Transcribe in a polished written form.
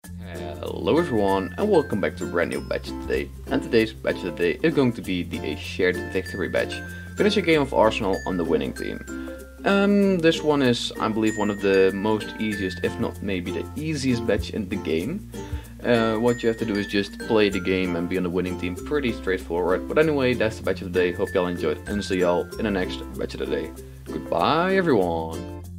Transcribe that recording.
Hello everyone and welcome back to a brand new badge today. And today's badge of the day is going to be the shared victory badge. Finish a game of Arsenal on the winning team. This one is, I believe, one of the most easiest, if not maybe the easiest badge in the game. What you have to do is just play the game and be on the winning team. Pretty straightforward. But anyway, that's the badge of the day. Hope y'all enjoyed and see y'all in the next badge of the day. Goodbye everyone.